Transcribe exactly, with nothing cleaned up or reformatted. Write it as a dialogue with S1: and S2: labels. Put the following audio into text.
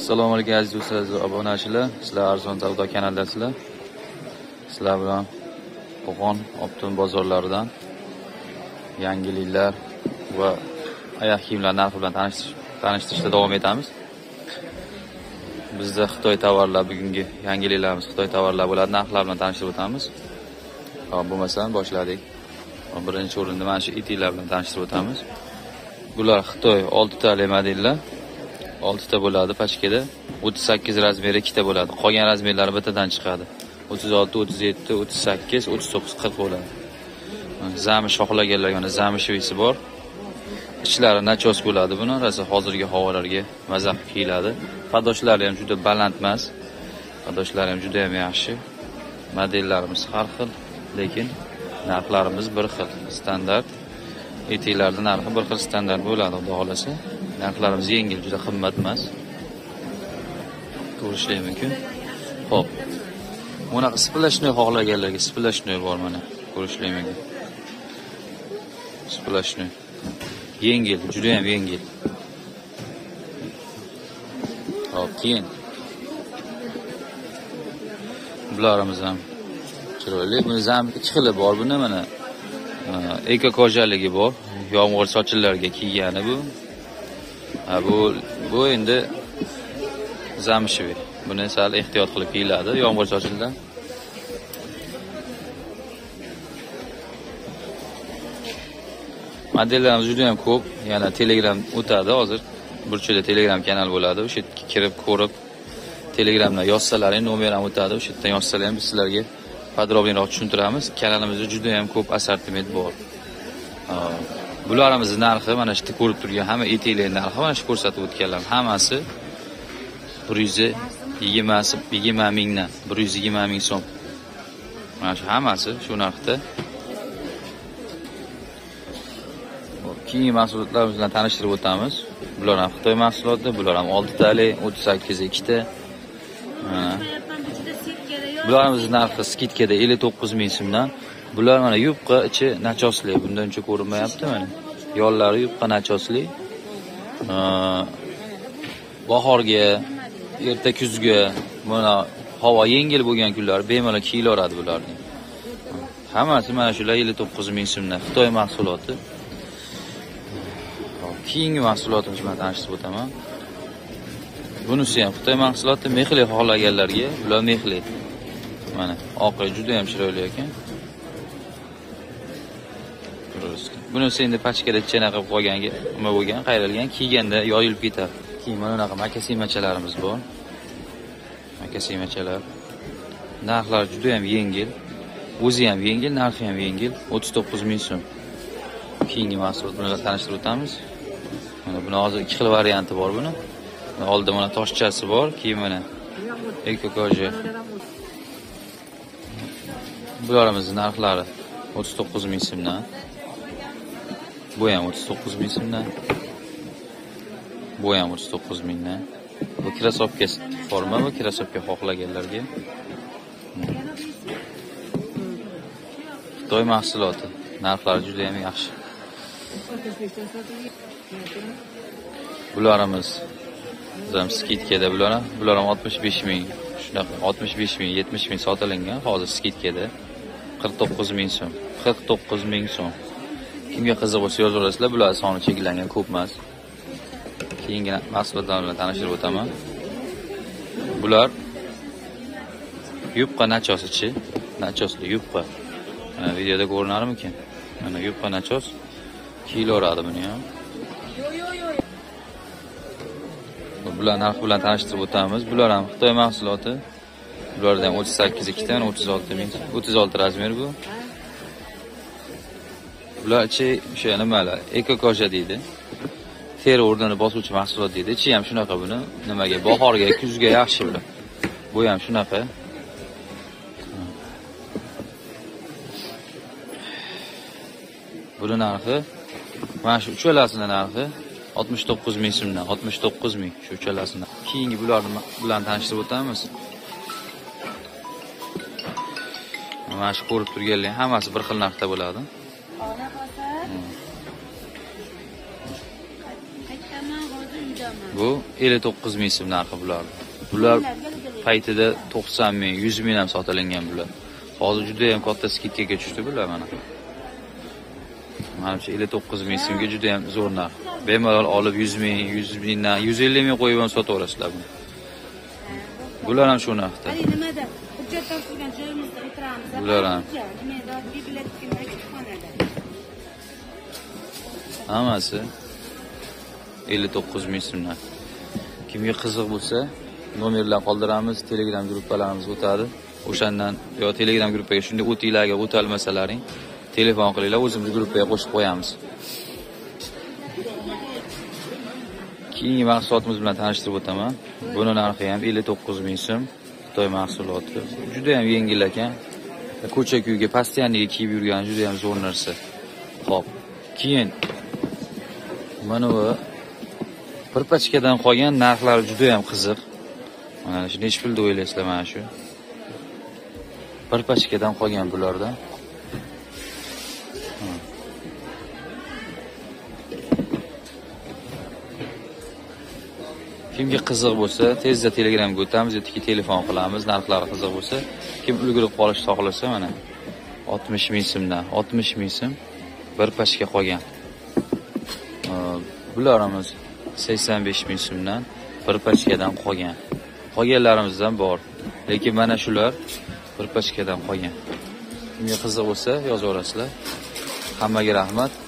S1: Assalomu alaykum aziz do'stlar va obunachilar. Sizlar Arzon savdo kanaldasizlar. Sizlar bilan Qo'qon Optim bozorlaridan yangiliklar va oyoq kiyimlar narxi bilan tanishtirish tanishtirishda davom etamiz. Bizda Xitoy tovarlar bugungi yangiliklarimiz Xitoy tovarlar bo'ladi. Narxlar bilan tanishtirib o'tamiz. Hop, bo'lmasa boshladik. Birinchi o'rinda mana shu itiklar bilan tanishtirib o'tamiz. Bular Xitoy olti tali modellar. olti ta bo'ladi pachkada. o'ttiz sakkiz razmeri ikkita bo'ladi. Qolgan razmerlari bittadan chiqadi. o'ttiz olti, o'ttiz yetti, o'ttiz sakkiz, o'ttiz to'qqiz, qirq bo'ladi. Zamish xohlaganlarga mana zamishvisi bor. Ichlari nachos bo'ladi buni. Rosa hozirgi havolarga maza qilib kiyiladi. Padoshlari ham juda baland emas. Padoshlari ham juda ham yaxshi. Modellarimiz har xil, lekin narxlarimiz bir xil. Standart etiklarning narxi bir xil standart bo'ladi, xudo xolasa. Narxlarimiz yengil, juda qimmat emas. Ko'rishlar mumkin. Xo'p. Bunaqa splashnoy xohlaganlarga splashnoy bor mana. Ko'rishlar mumkin. Splashnoy. Yengil, juda ham yengil. Xo'p, keyin bularimiz ham chiroyli. Buni ham ikki xili bor. Buni mana eko kojaligi bor. Yomg'ir sochillarga kiygani bu. Ha, bu bu endi zamishvi. Buni sal ehtiyot qilib kiyiladi yomg'ir sochildan. Modellarimiz juda ham ko'p. Yana Telegram o'tadi hozir. Burchida Telegram kanal bo'ladi. O'sha yerga kirib ko'rib Telegramdan yozsalaring, nomer ham o'tadi. O'sha yerdan yozsalar ham biz sizlarga podrobniyroq tushuntiramiz. Kanalimizda juda ham ko'p assortiment bor. Bularimizni narxi mana shu ko'rib turgan hamma etiklar narxi mana shu ko'rsatib o'tganlar hammasi bir yuz yigirma mingdan bir yuz yigirma ming so'm. Mana shu hammasi shu narxda. Keyingi mahsulotlarimiz bilan tanishtirib o'tamiz. Bular ham Xitoy mahsuloti, bular ham olti tali, o'ttiz sakkiz ikkita. Bularimiz narxi skitkada ellik to'qqiz ming so'mdan. Bular mana yubqa ichi nachosli. Bundan uncha ko'rinmayapti mana. Yollari yubqa nachosli. Bahorga, erta kuzga, mana havo yengil bo'lgan kunlar bemalol kiyilaveradi bularni. Hammasi mana shular ellik to'qqiz ming so'mdan Xitoy mahsuloti. Keyingi mahsulotimiz bilan tanishtirib o'taman. Bunisi ham Xitoy mahsuloti, mexli xohlaganlarga, bular mexli. Mana oqi juda ham chiroyli ekan. Bunisi endi pachkada chena qilib qo'yganga, nima bo'lgan, qayrilgan, kiyganda yoyilib ketadi. Keyin mana bunaqa makasimachalarimiz bor. Makasimachalar. Narxlari juda ham yengil. O'zi ham yengil, narxi ham yengil. o'ttiz to'qqiz ming so'm. Keyingi mahsulot bilan tanishtirib o'tamiz. Mana buni hozir ikki xil varianti bor buni. Oldida mana toshchasi bor, keyin mana eko koja. Bularimizni narxlari o'ttiz to'qqiz ming so'mdan. Bu ham o'ttiz to'qqiz ming so'mdan. Bu ham o'ttiz to'qqiz mingdan. Bu krasovka forma va krasovka xohlaganlarga. Xitoy mahsuloti. Narxlari juda ham yaxshi. Bularimiz zam skitkada bular, bular ham oltmish besh ming, shunaqa oltmish besh ming, yetmish ming sotilingan, hozir skitkada qirq to'qqiz ming so'm. qirq to'qqiz ming so'm. Kimga qiziq bo'lsa yozaverasizlar, bular soni cheklangan, ko'p emas. Keyingi mahsulotlar bilan tanishtirib o'taman. Bular yubqa nachosichi, nachosli yubqa. Mana videoda ko'rinarmikan? Mana yubqa nachos kiyilaveradi buni ham. Bular narx bilan tanishtirib o'tamiz. Bular ham Xitoy mahsuloti. Bulardan o'ttiz sakkiz ikkidan o'ttiz olti ming, o'ttiz olti razmer bu. Bular ichi o'sha nimalar, eko koja deydi. Teri o'rnini bosuvchi mahsulot deydi. Ichi ham shunaqa buni. Nimaga? Bahorga, kuzga yaxshi bular. Bu ham shunaqa. Buni narxi mana shu uchalasining narxi oltmish to'qqiz ming so'mdan, oltmish to'qqiz ming shu uchalasidan. Keyingi bularni bilan tanishtirib o'tamiz. Mana shu ko'rib turganlar hammasi bir xil narxda bo'ladi. Bu ellik to'qqiz ming so'm narxi bular. Bular paytida to'qson ming, yuz ming ham sotilingan bular. Hozir juda ham katta skidkaga tushdi bular mana. Menimcha ellik to'qqiz ming so'mga juda ham zo'r narx. Bemalol olib yuz ming, yuz mingdan yuz ellik ming qo'yib ham sotaverasizlar buni. Bular ham shu narxda.
S2: Nimada? Hujjat topshirgan joyimizda o'tiramiz.
S1: Bular ham. Hammasi ellik to'qqiz ming so'mdan. Kimga qiziq bo'lsa, nomerlar qoldiramiz, Telegram gruppalarimiz o'tadi. O'shandan yo Telegram gruppaga shunday o'tinglarga o'talmasalaring, telefon qilinglar, o'zimiz gruppaga qo'shib qo'yamiz. Keyingi mahsulotimiz bilan tanishtirib o'taman. Buni narxi ham ellik to'qqiz ming so'm. Xitoy mahsuloti. Juda ham yengil ekan. Ko'cha-kuyga, postoyanniga kiyib yurgan juda ham zo'r narsa. Xo'p. Keyin mana bu bir pachkadan qolgan narxlari juda ham qiziq. Mana shu necha pulda o'ylaysizlar mana shu? Bir pachkadan qolgan bularda. Kimga qiziq bo'lsa, tezda Telegramga o'tamiz yoki telefon qilamiz, narxlari qiziq bo'lsa, kim ulgurib qolishni xohlasa mana oltmish ming so'mdan, oltmish ming so'm bir pachka qolgan. Bularimiz sakson besh ming so'mdan bir pachkadan qolgan. Qolganlarimizdan bor, lekin mana shular bir pachkadan qolgan. Kimga qiziq bo'lsa yozaverasizlar. Hammaga rahmat.